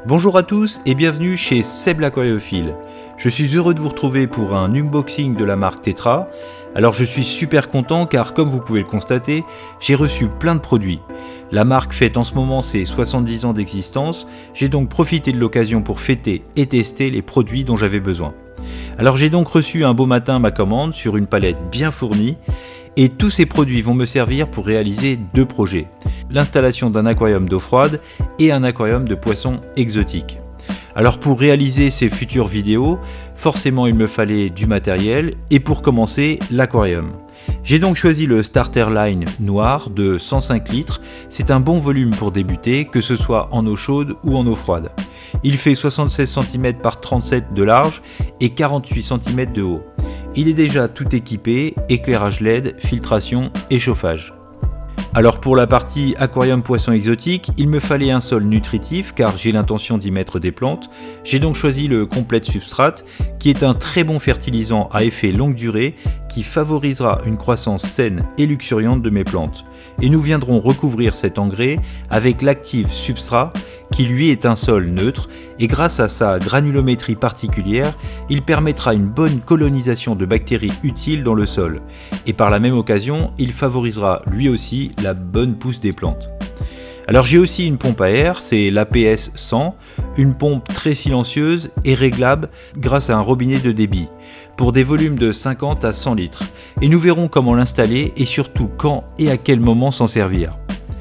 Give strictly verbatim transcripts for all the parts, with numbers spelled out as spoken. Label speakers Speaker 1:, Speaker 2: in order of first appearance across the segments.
Speaker 1: Bonjour à tous et bienvenue chez Seb l'Aquariophile. Je suis heureux de vous retrouver pour un unboxing de la marque Tetra. Alors je suis super content car comme vous pouvez le constater, j'ai reçu plein de produits. La marque fête en ce moment ses soixante-dix ans d'existence, j'ai donc profité de l'occasion pour fêter et tester les produits dont j'avais besoin. Alors j'ai donc reçu un beau matin ma commande sur une palette bien fournie et tous ces produits vont me servir pour réaliser deux projets. L'installation d'un aquarium d'eau froide et un aquarium de poissons exotiques. Alors pour réaliser ces futures vidéos, forcément il me fallait du matériel et pour commencer l'aquarium. J'ai donc choisi le Starter Line noir de cent cinq litres, c'est un bon volume pour débuter, que ce soit en eau chaude ou en eau froide. Il fait soixante-seize centimètres par trente-sept de large et quarante-huit centimètres de haut. Il est déjà tout équipé, éclairage L E D, filtration et chauffage. Alors pour la partie aquarium poisson exotique, il me fallait un sol nutritif car j'ai l'intention d'y mettre des plantes. J'ai donc choisi le Complete Substrate qui est un très bon fertilisant à effet longue durée qui favorisera une croissance saine et luxuriante de mes plantes. Et nous viendrons recouvrir cet engrais avec l'Active Substrat qui lui est un sol neutre et grâce à sa granulométrie particulière, il permettra une bonne colonisation de bactéries utiles dans le sol. Et par la même occasion, il favorisera lui aussi la bonne pousse des plantes. Alors j'ai aussi une pompe à air, c'est l'A P S cent, une pompe très silencieuse et réglable grâce à un robinet de débit, pour des volumes de cinquante à cent litres. Et nous verrons comment l'installer et surtout quand et à quel moment s'en servir.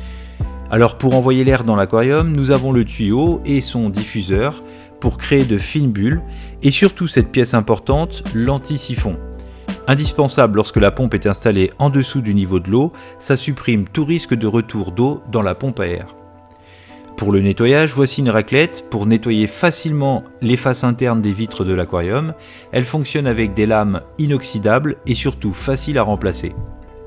Speaker 1: Alors pour envoyer l'air dans l'aquarium, nous avons le tuyau et son diffuseur pour créer de fines bulles et surtout cette pièce importante, l'anti-siphon. Indispensable lorsque la pompe est installée en dessous du niveau de l'eau, ça supprime tout risque de retour d'eau dans la pompe à air. Pour le nettoyage, voici une raclette pour nettoyer facilement les faces internes des vitres de l'aquarium. Elle fonctionne avec des lames inoxydables et surtout facile à remplacer.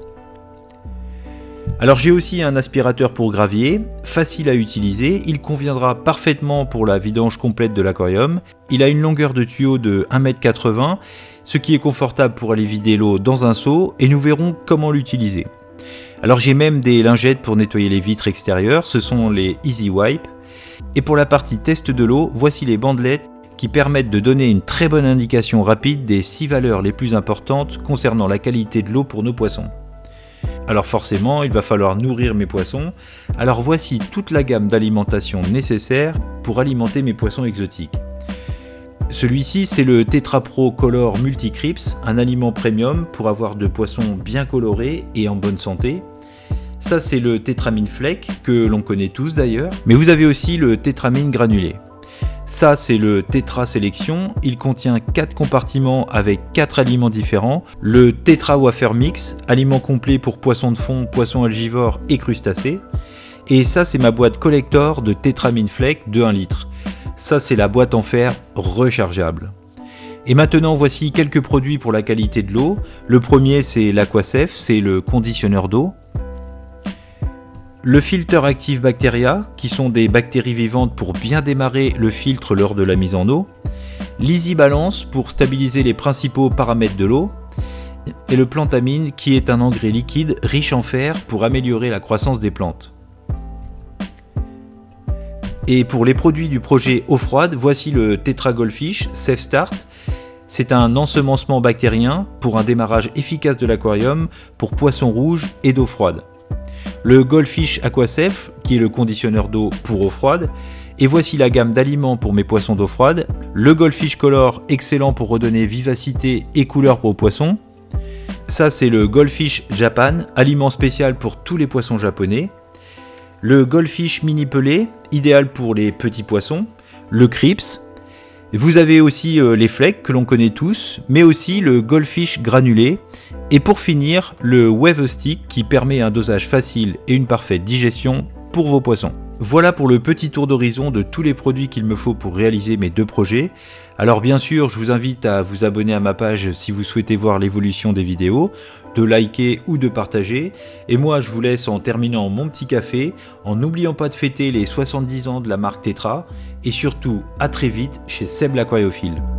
Speaker 1: Alors j'ai aussi un aspirateur pour gravier, facile à utiliser, il conviendra parfaitement pour la vidange complète de l'aquarium. Il a une longueur de tuyau de un mètre quatre-vingts, ce qui est confortable pour aller vider l'eau dans un seau et nous verrons comment l'utiliser. Alors j'ai même des lingettes pour nettoyer les vitres extérieures, ce sont les Easy Wipe. Et pour la partie test de l'eau, voici les bandelettes qui permettent de donner une très bonne indication rapide des six valeurs les plus importantes concernant la qualité de l'eau pour nos poissons. Alors forcément, il va falloir nourrir mes poissons. Alors voici toute la gamme d'alimentation nécessaire pour alimenter mes poissons exotiques. Celui-ci, c'est le Tetra Pro Color Multicryps, un aliment premium pour avoir de poissons bien colorés et en bonne santé. Ça, c'est le Tetramine Fleck, que l'on connaît tous d'ailleurs. Mais vous avez aussi le Tetramine Granulé. Ça, c'est le Tetra Sélection, il contient quatre compartiments avec quatre aliments différents. Le Tetra Wafer Mix, aliment complet pour poissons de fond, poissons algivores et crustacés. Et ça, c'est ma boîte collector de Tetramine Fleck de un litre. Ça, c'est la boîte en fer rechargeable. Et maintenant, voici quelques produits pour la qualité de l'eau. Le premier, c'est l'Aquasef, c'est le conditionneur d'eau. Le filtre Active Bacteria, qui sont des bactéries vivantes pour bien démarrer le filtre lors de la mise en eau. L'Easy Balance pour stabiliser les principaux paramètres de l'eau. Et le Plantamine, qui est un engrais liquide riche en fer pour améliorer la croissance des plantes. Et pour les produits du projet eau froide, voici le Tetra Goldfish Safe Start. C'est un ensemencement bactérien pour un démarrage efficace de l'aquarium pour poissons rouges et d'eau froide. Le Goldfish Aquasef, qui est le conditionneur d'eau pour eau froide. Et voici la gamme d'aliments pour mes poissons d'eau froide. Le Goldfish Color, excellent pour redonner vivacité et couleur aux poissons. Ça, c'est le Goldfish Japan, aliment spécial pour tous les poissons japonais. Le Goldfish Mini Pelé, idéal pour les petits poissons. Le Crips. Vous avez aussi euh, les Flecks que l'on connaît tous, mais aussi le Goldfish Granulé. Et pour finir, le Wave Stick qui permet un dosage facile et une parfaite digestion pour vos poissons. Voilà pour le petit tour d'horizon de tous les produits qu'il me faut pour réaliser mes deux projets. Alors bien sûr, je vous invite à vous abonner à ma page si vous souhaitez voir l'évolution des vidéos, de liker ou de partager. Et moi, je vous laisse en terminant mon petit café, en n'oubliant pas de fêter les soixante-dix ans de la marque Tetra. Et surtout, à très vite chez Seb l'Aquariophile.